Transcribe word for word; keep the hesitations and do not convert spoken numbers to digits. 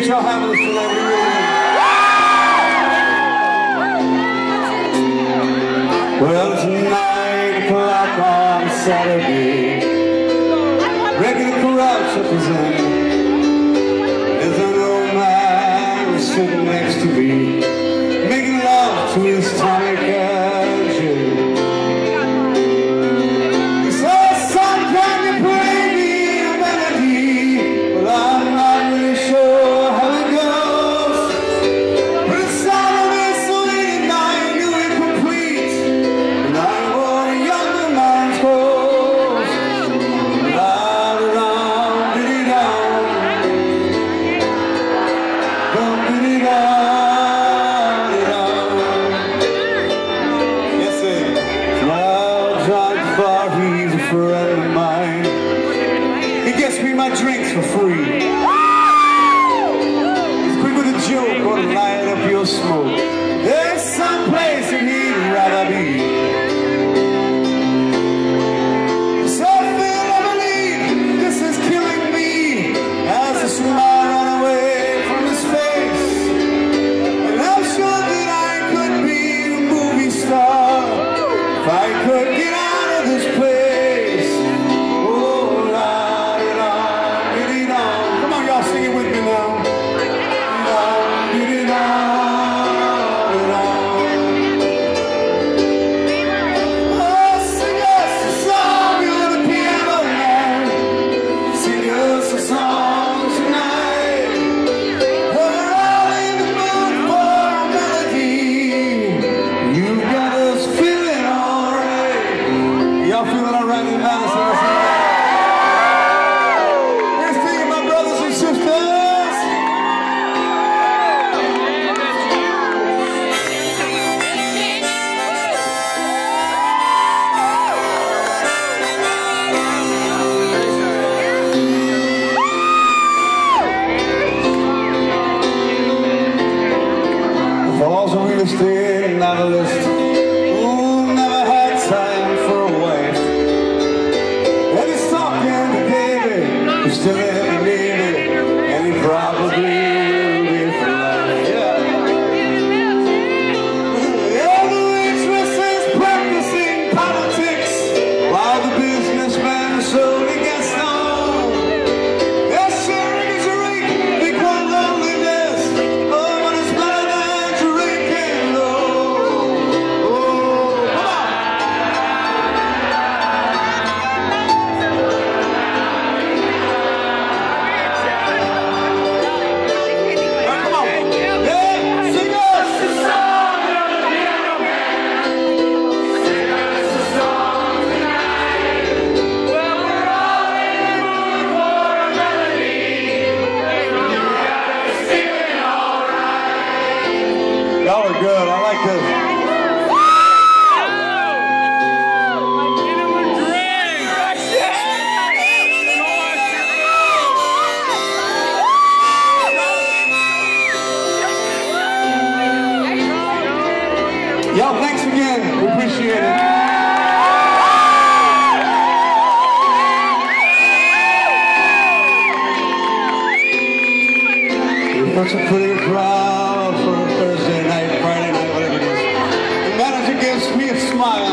y'all having us tonight. We really well, it's nine o'clock on Saturday. Regular crowds represent. There's an old man sitting next to me, making love to his tonic and gin. He says, son, can you play me a melody? Well, I'm not really sure how it goes, but it sounded me so late and I knew it complete, and I wore a younger man's clothes. He's a friend of mine. He gets me my drinks for free. He's quick with a joke or to light up your smoke. There's some place that he'd rather be. So Phil, I believe this is killing me as the smile ran away from his face. And I'm sure that I could be a movie star if I could get out this place. Oh, la, la, diddy, da. Come on, y'all, sing it with me now. Da, diddy, da, da. Oh, sing us a song, you're the piano man. Sing us a song tonight. We're all in the mood for a melody. You got us feeling alright. Y'all feeling alright in Madison? Here's to you, my brothers and sisters. The falls of real estate novelist who never had time for a wife. And he's talking to David, who's still in the Navy, and he probably will be for life. Yeah. Yeah, the waitress is practicing politics while the businessman slowly gets on. They're sharing his drink, they call loneliness. Oh, but it's better than drinking low. Oh, come on. Y'all are good. I like this. Y'all, thanks again. We appreciate it. Such a pretty crowd for a Thursday night, Friday night, whatever it is. The manager gives me a smile.